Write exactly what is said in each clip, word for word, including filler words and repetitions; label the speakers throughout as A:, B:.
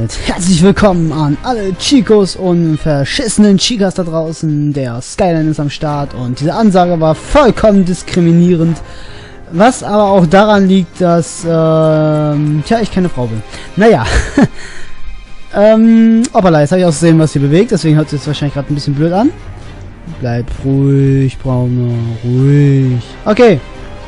A: damit herzlich willkommen an alle Chicos und verschissenen Chicas da draußen. Der Skyline ist am Start und diese Ansage war vollkommen diskriminierend. Was aber auch daran liegt, dass, ähm, tja, ich keine Frau bin. Naja. ähm, hoppala, jetzt habe ich auch gesehen, was hier bewegt, deswegen hört es jetzt wahrscheinlich gerade ein bisschen blöd an. Bleib ruhig, Brauner, ruhig. Okay.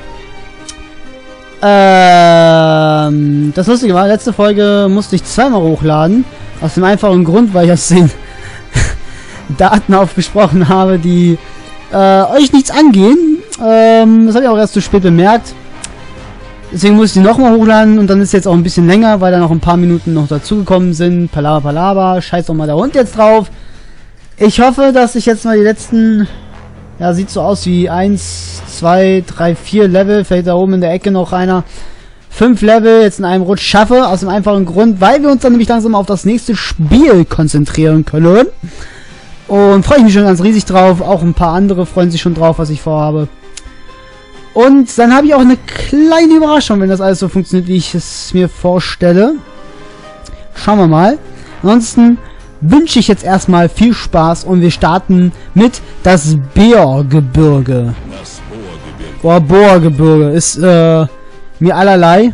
A: Ähm, das Lustige war, letzte Folge musste ich zweimal hochladen. Aus dem einfachen Grund, weil ich aus den Daten aufgesprochen habe, die äh, euch nichts angehen. Ähm, das habe ich auch erst zu spät bemerkt. Deswegen musste ich die nochmal hochladen und dann ist jetzt auch ein bisschen länger, weil da noch ein paar Minuten noch dazugekommen sind. Palaba, palaba, scheiß doch mal der Hund jetzt drauf. Ich hoffe, dass ich jetzt mal die letzten... Ja, sieht so aus wie eins, zwei, drei, vier Level. Vielleicht da oben in der Ecke noch einer. fünf Level jetzt in einem Rutsch schaffe. Aus dem einfachen Grund, weil wir uns dann nämlich langsam auf das nächste Spiel konzentrieren können. Und freue ich mich schon ganz riesig drauf. Auch ein paar andere freuen sich schon drauf, was ich vorhabe. Und dann habe ich auch eine kleine Überraschung, wenn das alles so funktioniert, wie ich es mir vorstelle. Schauen wir mal. Ansonsten wünsche ich jetzt erstmal viel Spaß und wir starten mit das Bohrgebirge. Das Bohrgebirge. Boah, Bohrgebirge ist äh, mir allerlei.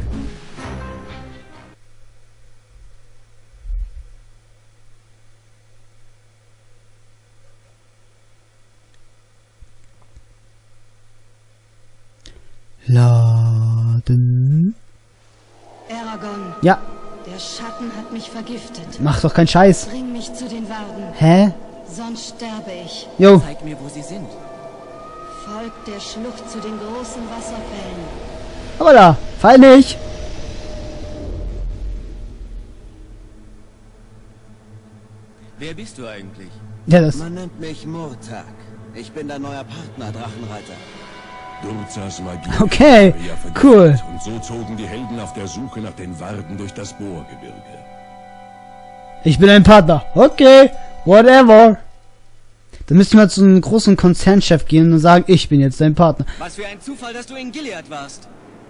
A: Laden.
B: Eragon.
A: Ja.
B: Der Schatten hat mich vergiftet.
A: Mach doch keinen Scheiß.
B: Bring mich zu den Warden.
A: Hä?
B: Sonst sterbe ich.
A: Jo.
C: Zeig mir, wo sie sind.
B: Folgt der Schlucht zu den großen Wasserfällen.
A: Aber da, fall nicht.
C: Wer bist du eigentlich?
A: Ja, das.
D: Man nennt mich Murtag. Ich bin dein neuer Partner, Drachenreiter.
E: Durzas Magie.
A: Okay, cool.
E: Und so zogen die Helden auf der Suche nach den Warden durch das Bohrgebirge.
A: Ich bin ein Partner. Okay, whatever. Dann müsste ich mal zu einem großen Konzernchef gehen und sagen, ich bin jetzt dein Partner.
C: Was für ein Zufall, dass du in Gilead warst.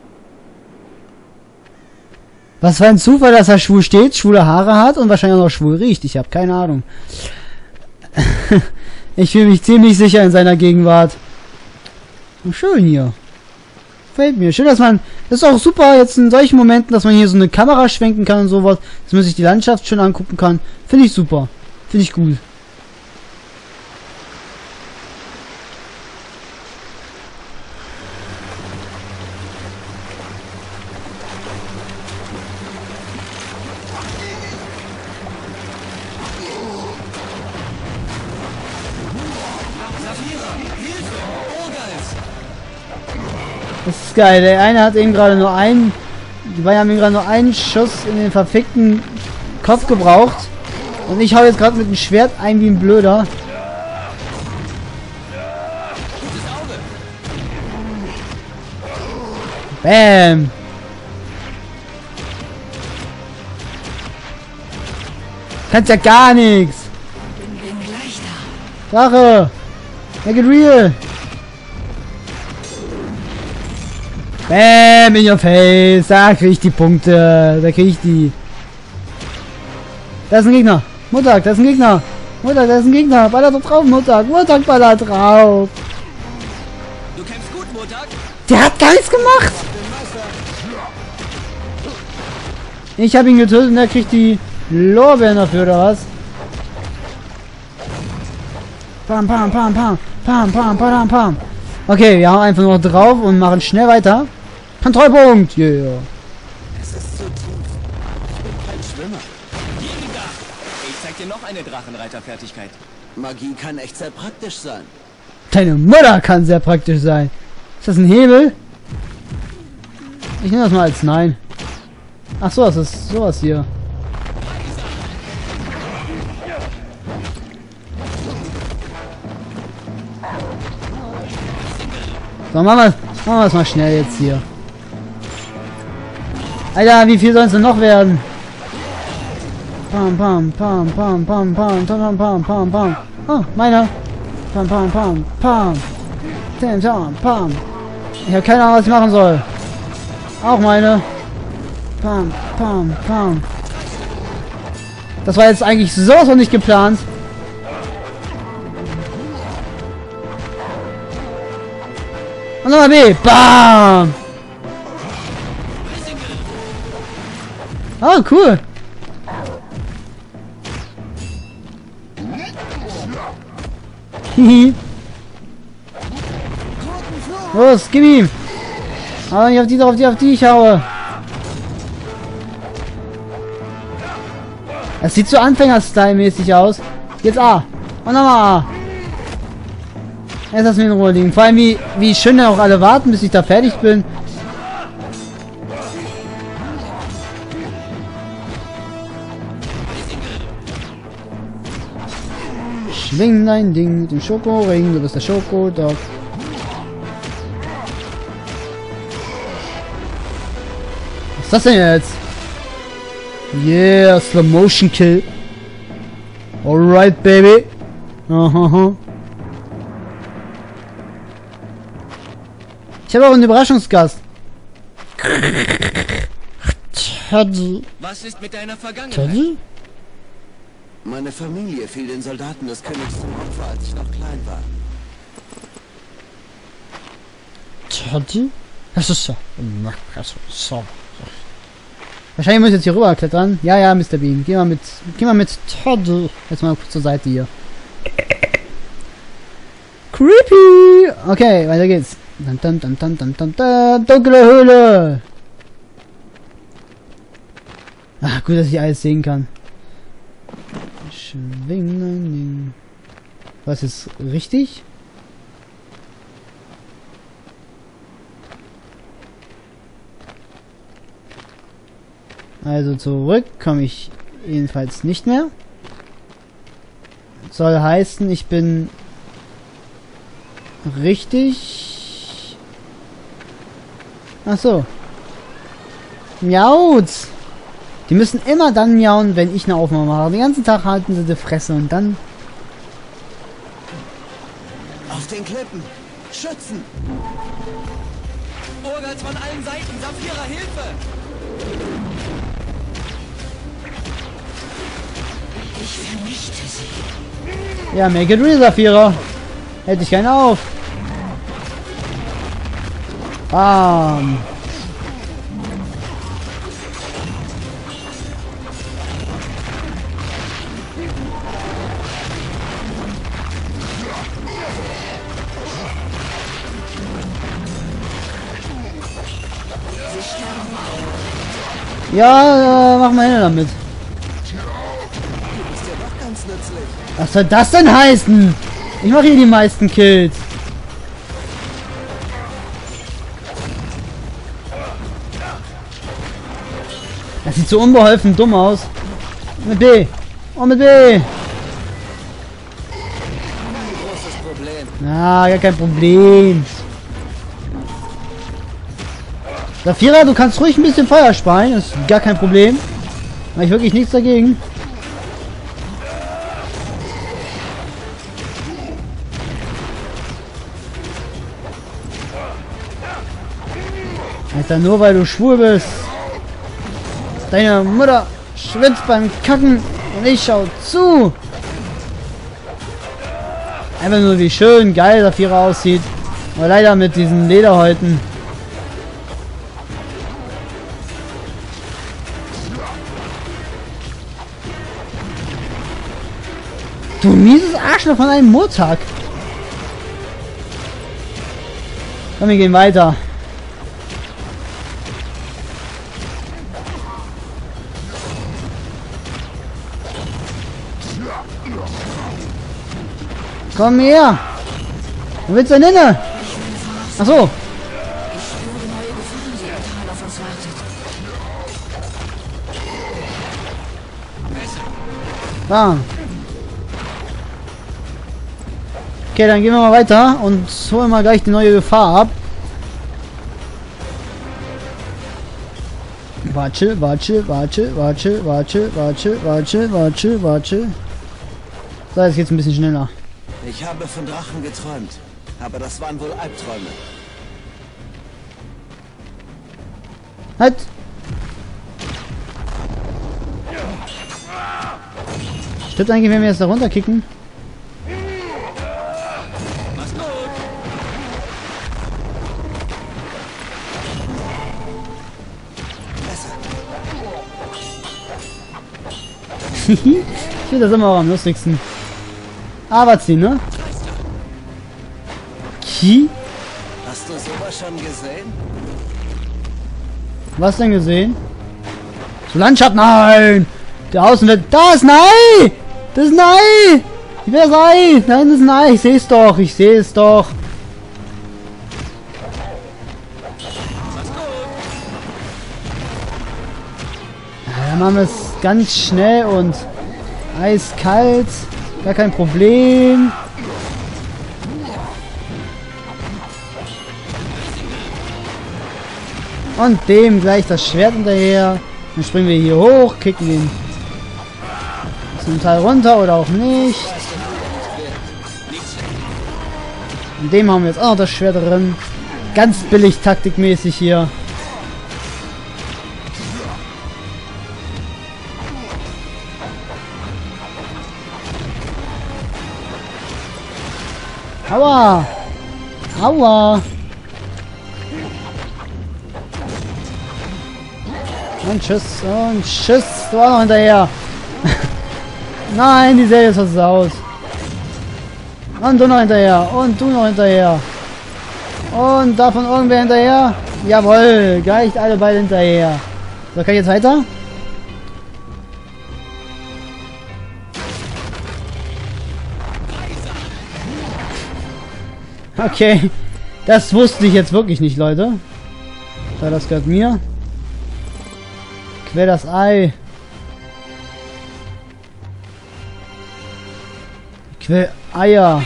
A: Was für ein Zufall, dass er schwul steht, schwule Haare hat und wahrscheinlich auch noch schwul riecht. Ich habe keine Ahnung. Ich fühle mich ziemlich sicher in seiner Gegenwart. Schön hier. Gefällt mir. Schön, dass man... Das ist auch super jetzt in solchen Momenten, dass man hier so eine Kamera schwenken kann und sowas. Dass man sich die Landschaft schön angucken kann. Finde ich super. Finde ich gut. Das ist geil. Der eine hat eben gerade nur einen... Die beiden haben eben gerade nur einen Schuss in den verfickten Kopf gebraucht. Und ich hau jetzt gerade mit dem Schwert ein wie ein Blöder. Bam! Kannst ja gar nichts! Sache! Make it real! Bam, in your face. Da krieg ich die Punkte. Da krieg ich die. Da ist ein Gegner. Muttag, da ist ein Gegner. Muttag, da ist ein Gegner. Baller doch drauf, Muttag. Muttag, baller drauf.
C: Du kämpfst gut, Murtag.
A: Der hat gar nichts gemacht. Ich habe ihn getötet und er kriegt die Lorbeeren dafür, oder was? Pam, pam, pam, pam. Pam, pam, pam, pam. Okay, wir haben einfach nur drauf und machen schnell weiter. Kontrollpunkt! Yeah.
D: Es ist zu tief. Ich bin kein Schwimmer.
C: Jäger! Ich zeig dir noch eine Drachenreiterfertigkeit.
D: Magie kann echt sehr praktisch sein.
A: Deine Mutter kann sehr praktisch sein. Ist das ein Hebel? Ich nehme das mal als Nein. Ach so, das ist sowas hier. So, machen wir, machen wir es mal schnell jetzt hier. Alter, wie viel soll es denn noch werden? Pam, pam, pam, pam, pam, pam, pam, pam, pam, pam. Oh, meiner. Pam, pam, pam, pam. Pam, pam, pam. Ich habe keine Ahnung, was ich machen soll. Auch meine. Pam, pam, pam. Das war jetzt eigentlich sowas von nicht geplant. Und nochmal B. Bam! Oh, cool. Hihi. Los, gib ihm. Aber nicht auf die, auf die, auf die ich haue. Es sieht so Anfänger-Style-mäßig aus. Jetzt A. Und nochmal A. Jetzt lass mich in Ruhe liegen. Vor allem, wie, wie schön dann auch alle warten, bis ich da fertig bin. Schwing dein Ding mit dem Schokoring, du bist der Schokodog. Was ist das denn jetzt? Yeah, Slow Motion Kill. Alright, baby. Aha. Ich habe auch einen Überraschungsgast. Teddy.
C: Was ist mit deiner Vergangenheit?
A: Teddy?
D: Meine Familie fiel den Soldaten des Königs zum Opfer, als ich noch klein war.
A: Teddy? Das ist so. so. Wahrscheinlich muss ich jetzt hier rüber klettern. Ja, ja, Mister Bean. Geh mal mit. Geh mal mit Teddy. Jetzt mal kurz zur Seite hier. Creepy! Okay, weiter geht's. Dun, dun, dun, dun, dun, dun, dun, dunkle Höhle! Ach, gut, dass ich alles sehen kann. Schwing ein Ding. Was ist richtig? Also zurück komme ich jedenfalls nicht mehr. Soll heißen, ich bin richtig. Ach so. Miaut! Die müssen immer dann miauen, wenn ich eine Aufnahme mache. Den ganzen Tag halten sie die Fresse und dann...
D: Auf den Klippen! Schützen!
C: Urgals von allen Seiten! Saphira, Hilfe!
B: Ich vernichte sie.
A: Ja, make it real, Saphira. Hält dich keiner auf. Bam. Ja, äh, mach mal hin damit.
D: Ist ja doch ganz nützlich.
A: Was soll das denn heißen? Ich mache hier die meisten Kills. Das sieht so unbeholfen dumm aus. Mit B. Und mit B.
D: Kein großes Problem.
A: Na, gar kein Problem. Saphira, du kannst ruhig ein bisschen Feuer sparen. Das ist gar kein Problem. Habe ich wirklich nichts dagegen. Alter, nur weil du schwul bist. Deine Mutter schwitzt beim Kacken und ich schau zu. Einfach nur wie schön geil Saphira aussieht. Aber leider mit diesen Lederhäuten. Du mieses Arschloch von einem Montag. Komm, wir gehen weiter. Komm her! Wo willst du denn hin? Ach so. Ah. Okay, dann gehen wir mal weiter und holen mal gleich die neue Gefahr ab. Warte, warte, warte, warte, warte, warte, warte, warte, warte. So, jetzt geht's ein bisschen schneller.
D: Ich habe von Drachen geträumt, aber das waren wohl Albträume.
A: Halt! Stimmt eigentlich, wenn wir jetzt da runterkicken?
C: Mach's gut.
A: Ich finde das immer auch am lustigsten. Aber ziehen, ne? Ki?
D: Hast du sowas schon gesehen?
A: Was denn gesehen? So Landschaft? Nein! Der Außenwelt. Da ist ein Ei! Das ist ein Ei! Ich will das Ei! Da hinten ist ein Ei! Ich sehe es doch! Ich sehe es doch! Ja, dann machen wir es ganz schnell und eiskalt. Gar kein Problem. Und dem gleich das Schwert hinterher. Dann springen wir hier hoch, kicken den zum Teil runter oder auch nicht. Und dem haben wir jetzt auch noch das Schwert drin. Ganz billig taktikmäßig hier. Aua! Aua! Und tschüss, und tschüss, du war noch hinterher. Nein, die Serie ist versaut. Und du noch hinterher, und du noch hinterher. Und davon irgendwer hinterher. Jawohl, gleich alle beide hinterher. So, kann ich jetzt weiter? Okay, das wusste ich jetzt wirklich nicht, Leute. So, das gehört mir. Quer das Ei. Quer Eier.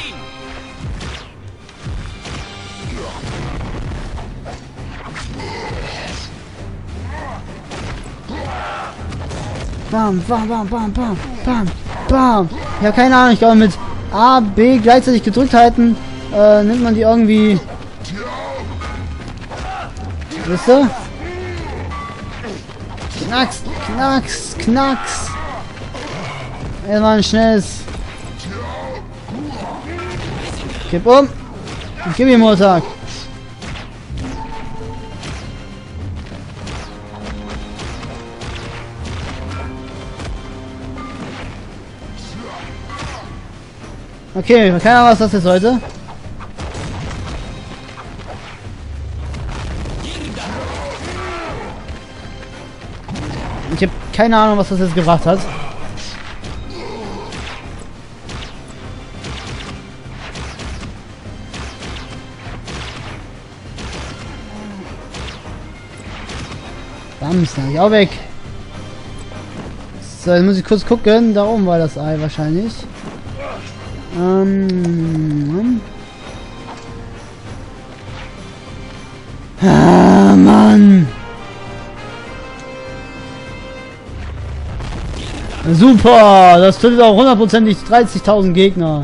A: Bam, bam, bam, bam, bam, bam, bam. Ich habe keine Ahnung, ich glaube mit A, B gleichzeitig gedrückt halten, äh, nimmt man die irgendwie. Wisst ihr? Knacks, knacks, knacks. Erstmal ein schnelles. Kipp um. Und gib ihm Montag. Okay, keine Ahnung, was das ist heute. Ich habe keine Ahnung, was das jetzt gebracht hat. Bams, da ich auch weg. So, jetzt muss ich kurz gucken. Da oben war das Ei wahrscheinlich. Ähm. Ah, Mann. Super, das tötet auch hundertprozentig dreißigtausend Gegner.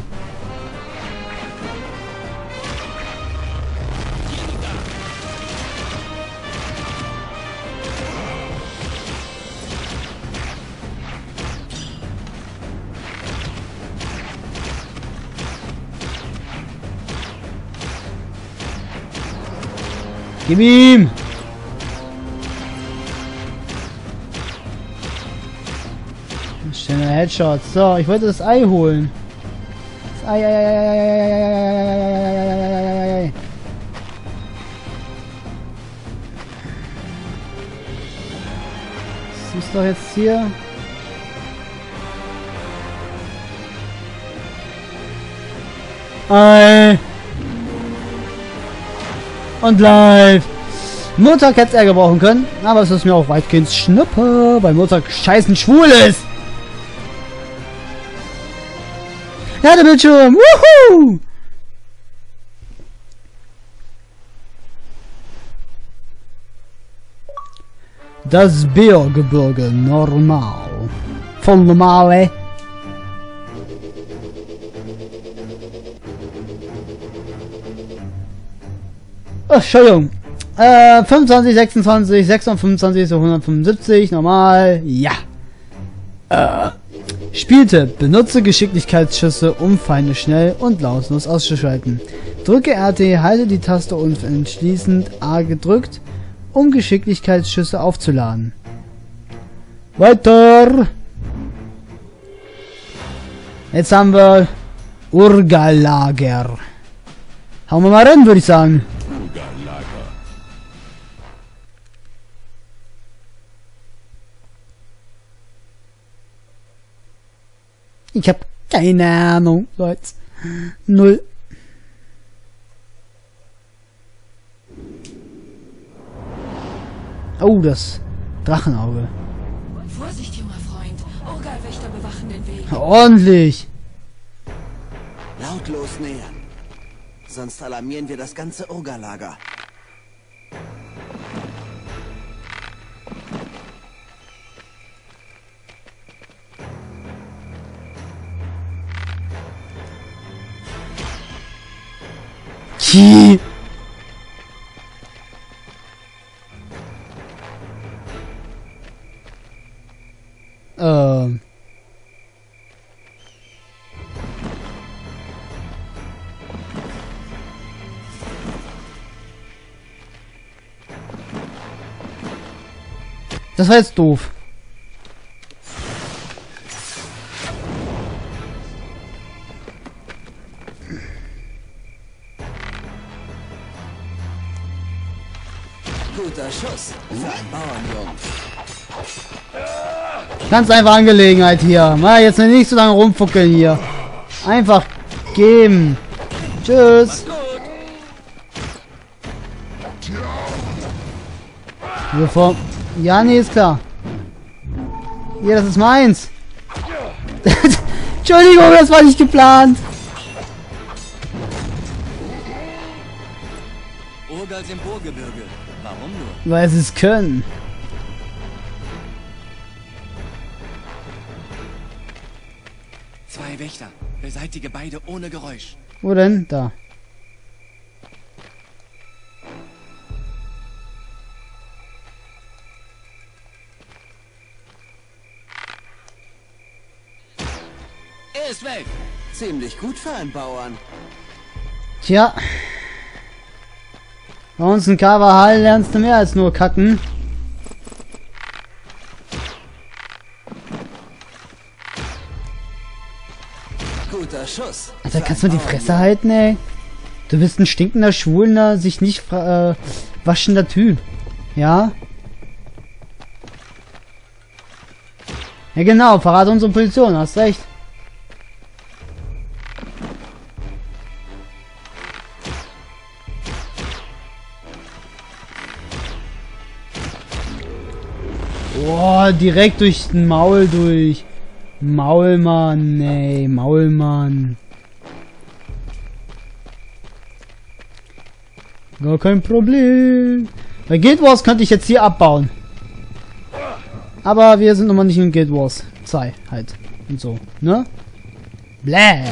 A: Gib ihm! Schöner Headshot. So, ich wollte das Ei holen. Das Ei, Ei, Ei, Ei, Ei, Ei, Ei, Ei, Ei, Ei, Ei. Das ist doch jetzt hier. Ei. Und live. Montag hätte es er gebrauchen können, aber es ist mir auch weitgehend Schnuppe, weil Montag scheißen schwul ist. Ja, der Bildschirm. Wuhu! Das Biergebirge normal. Von normale. Oh, Entschuldigung. Äh, fünfundzwanzig, sechsundzwanzig, sechshundertfünfundzwanzig, so hundertfünfundsiebzig, normal. Ja. Äh. Spielte. Benutze Geschicklichkeitsschüsse, um Feinde schnell und lautlos auszuschalten. Drücke R T, halte die Taste und entschließend A gedrückt, um Geschicklichkeitsschüsse aufzuladen. Weiter! Jetzt haben wir Urgalager. Hauen wir mal rein, würde ich sagen.
E: Urgalager.
A: Ich habe keine Ahnung, Leute. Null. Oh, das Drachenauge.
B: Vorsicht, junger Freund. Urgalwächter bewachen den Weg.
A: Ordentlich.
D: Lautlos nähern. Sonst alarmieren wir das ganze Urgalager.
A: Ki. Ähm. Das war jetzt doof.
D: Guter Schuss für einen Bauernjungen.
A: Ganz einfach Angelegenheit hier. Mal jetzt nicht so lange rumfuckeln hier. Einfach geben. Tschüss. Bevor. Ja, nee, ist klar. Hier, das ist meins. Entschuldigung, das war nicht geplant.
C: Urgals im Burgebirge. Warum nur?
A: Weil sie es können.
C: Zwei Wächter. Beseitige beide ohne Geräusch.
A: Wo denn? Da.
C: Er ist weg.
D: Ziemlich gut für einen Bauern.
A: Tja. Bei uns in Kavahal lernst du mehr als nur kacken.
D: Guter Schuss.
A: Alter, kannst du mal die Fresse halten, ey? Du bist ein stinkender, schwulener, sich nicht äh, waschender Typ. Ja? Ja genau, verrate unsere Position, hast recht. Boah, direkt durch den Maul durch. Maulmann, ey, Maulmann. Gar kein Problem. Bei Guild Wars könnte ich jetzt hier abbauen. Aber wir sind noch mal nicht in Guild Wars zwei halt. Und so, ne? Bläh.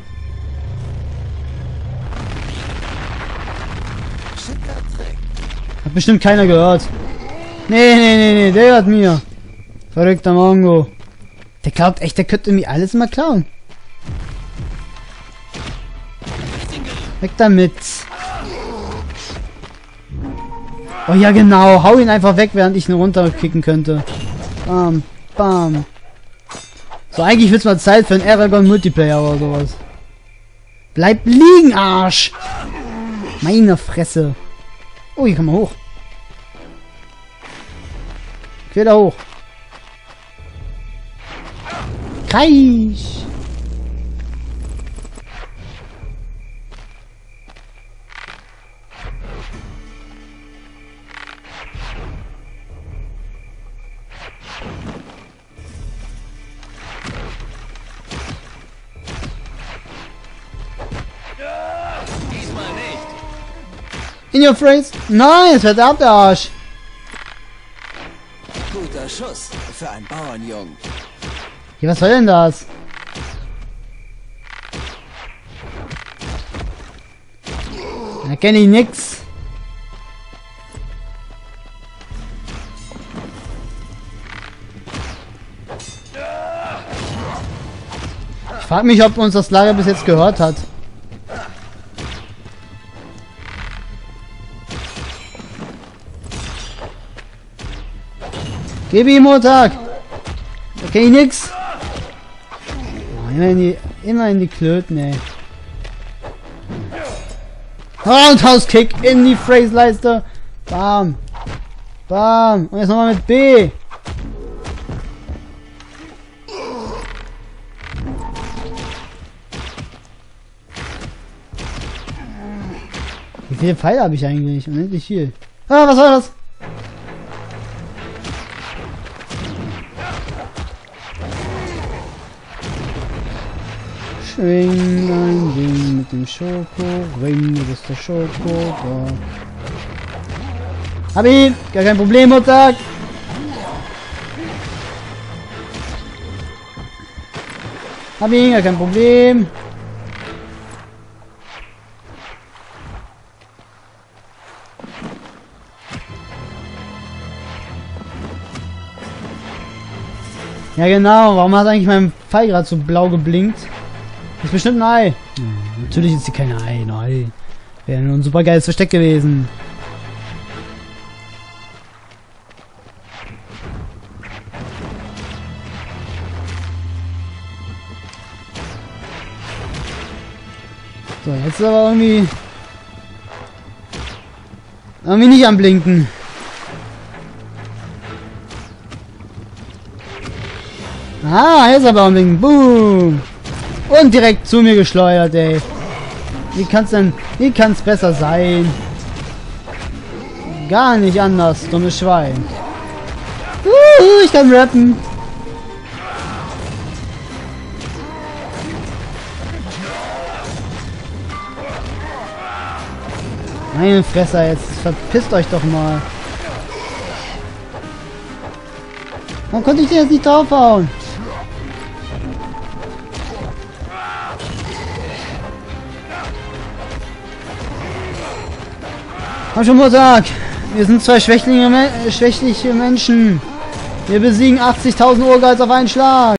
A: Hat bestimmt keiner gehört. Nee, nee, nee, nee, der hört mir. Verrückter Mongo. Der glaubt echt, der könnte irgendwie alles mal klauen. Weg damit. Oh ja, genau. Hau ihn einfach weg, während ich ihn runterkicken könnte. Bam, bam. So, eigentlich wird's mal Zeit für einen Aragon Multiplayer oder sowas. Bleib liegen, Arsch! Meine Fresse. Oh, hier kann man hoch. Quer da hoch. Kreisch.
C: Diesmal nicht.
A: In your face. Nein, es hört ab, der Arsch.
D: Guter Schuss für einen Bauernjungen.
A: Ja, was soll denn das? Da kenne ich nix. frag mich, ob uns das Lager bis jetzt gehört hat. Gib ihm Montag! Okay, nix! Oh, immer in die, immer in die Klöten, ey. Roundhouse-Kick in die Phrase-Leiste! Bam! Bam! Und jetzt nochmal mit B! Wie viele Pfeile habe ich eigentlich? Unendlich viel. Ah, was war das? Schwing ein Ding mit dem Schoko-Ring, das ist der Schoko. Da. Hab ihn! Gar kein Problem, Mutter! Hab ihn, gar kein Problem. Ja genau, warum hat eigentlich mein Pfeil gerade so blau geblinkt? Ist bestimmt ein Ei. Ja, natürlich ist sie kein Ei, nein. Wäre nur ein super geiles Versteck gewesen. So, jetzt ist aber irgendwie... Irgendwie nicht am Blinken. Ah, jetzt aber am Blinken. Boom! Und direkt zu mir geschleudert, ey. Wie kann's denn... Wie kann's besser sein? Gar nicht anders, dummes Schwein. Uh, ich kann rappen. Meine Fresse jetzt. Verpisst euch doch mal. Warum konnte ich den jetzt nicht draufhauen? Komm schon, Montag! Wir sind zwei schwächliche, Me schwächliche Menschen. Wir besiegen achtzigtausend Urgeiz auf einen Schlag.